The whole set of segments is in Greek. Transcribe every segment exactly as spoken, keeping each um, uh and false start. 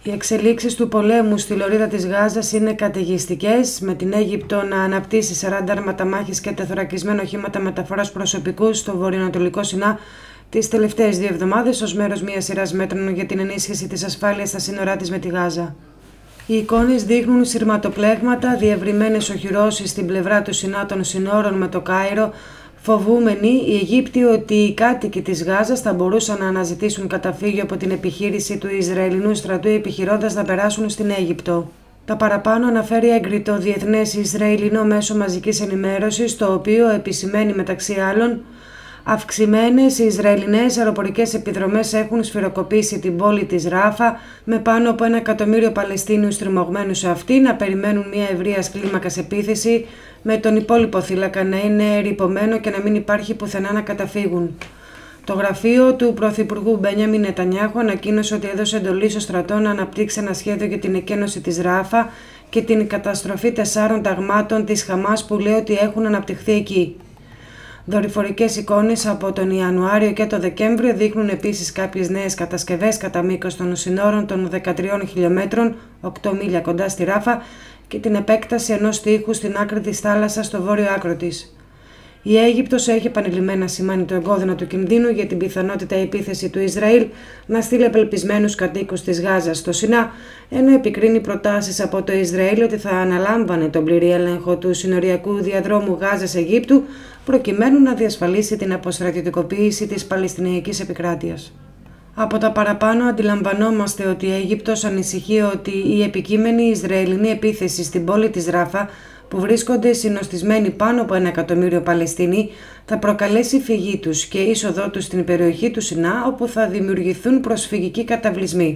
Οι εξελίξεις του πολέμου στη λωρίδα της Γάζας είναι καταιγιστικές, με την Αίγυπτο να αναπτύσσει σαράντα άρματα μάχης και τεθωρακισμένα οχήματα μεταφοράς προσωπικού στο βορειοανατολικό Σινά τις τελευταίες δύο εβδομάδες ως μέρος μιας σειράς μέτρων για την ενίσχυση της ασφάλειας στα σύνορά της με τη Γάζα. Οι εικόνες δείχνουν σειρματοπλέγματα, διευρυμένες οχυρώσεις στην πλευρά του Σινά των συνόρων με το Κάιρο, φοβούμενοι οι Αιγύπτιοι ότι οι κάτοικοι της Γάζας θα μπορούσαν να αναζητήσουν καταφύγιο από την επιχείρηση του Ισραηλινού στρατού επιχειρώντας να περάσουν στην Αίγυπτο. Τα παραπάνω αναφέρει έγκριτο διεθνές Ισραηλινό μέσο μαζικής ενημέρωσης, το οποίο επισημαίνει μεταξύ άλλων: αυξημένες Ισραηλινές αεροπορικές επιδρομές έχουν σφυροκοπήσει την πόλη της Ράφα, με πάνω από ένα εκατομμύριο Παλαιστίνιους τριμωγμένους σε αυτή να περιμένουν μια ευρείας κλίμακας επίθεση, με τον υπόλοιπο θύλακα να είναι ερειπωμένο και να μην υπάρχει πουθενά να καταφύγουν. Το γραφείο του Πρωθυπουργού Μπένιαμιν Νετανιάχου ανακοίνωσε ότι έδωσε εντολή στο στρατό να αναπτύξει ένα σχέδιο για την εκένωση της Ράφα και την καταστροφή τεσσάρων ταγμάτων της Χαμάς που λέει ότι έχουν αναπτυχθεί εκεί. Δορυφορικές εικόνες από τον Ιανουάριο και τον Δεκέμβριο δείχνουν επίσης κάποιες νέες κατασκευές κατά μήκος των συνόρων των δεκατριών χιλιόμετρων, οκτώ μίλια κοντά στη Ράφα, και την επέκταση ενός τοίχου στην άκρη της θάλασσας στο βόρειο άκρο της. Η Αίγυπτος έχει επανειλημμένα σημάνει το εγκόδυνο του κινδύνου για την πιθανότητα η επίθεση του Ισραήλ να στείλει απελπισμένους κατοίκους της Γάζας στο Σινά, ενώ επικρίνει προτάσεις από το Ισραήλ ότι θα αναλάμβανε τον πλήρη έλεγχο του συνοριακού διαδρόμου Γάζας-Αιγύπτου, προκειμένου να διασφαλίσει την αποστρατιωτικοποίηση της Παλαιστινιακής επικράτειας. Από τα παραπάνω αντιλαμβανόμαστε ότι η Αίγυπτος ανησυχεί ότι η επικείμενη Ισραηλινή επίθεση στην πόλη της Ράφα, που βρίσκονται συνοστισμένοι πάνω από ένα εκατομμύριο Παλαιστίνοι, θα προκαλέσει φυγή τους και είσοδό τους στην περιοχή του Σινά, όπου θα δημιουργηθούν προσφυγικοί καταβλισμοί.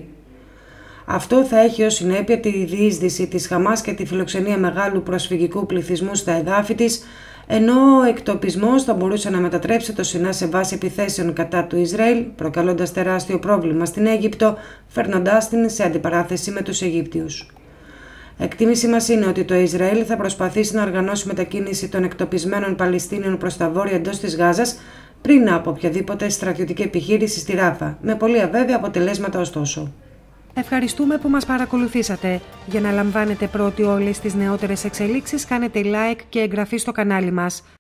Αυτό θα έχει ως συνέπεια τη διείσδυση της Χαμάς και τη φιλοξενία μεγάλου προσφυγικού πληθυσμού στα εδάφη της, ενώ ο εκτοπισμός θα μπορούσε να μετατρέψει το Σινά σε βάση επιθέσεων κατά του Ισραήλ, προκαλώντας τεράστιο πρόβλημα στην Αίγυπτο, φέρνοντάς την σε αντιπαράθεση με τους Αιγύπτιους. Εκτίμηση μας είναι ότι το Ισραήλ θα προσπαθήσει να οργανώσει μετακίνηση των εκτοπισμένων Παλαιστίνιων προς τα βόρεια εντός της Γάζας πριν από οποιαδήποτε στρατιωτική επιχείρηση στη Ράφα, με πολύ αβέβαια αποτελέσματα ωστόσο. Ευχαριστούμε που μας παρακολουθήσατε. Για να λαμβάνετε πρώτοι όλες τις νεότερες εξελίξεις, κάνετε like και εγγραφή στο κανάλι μας.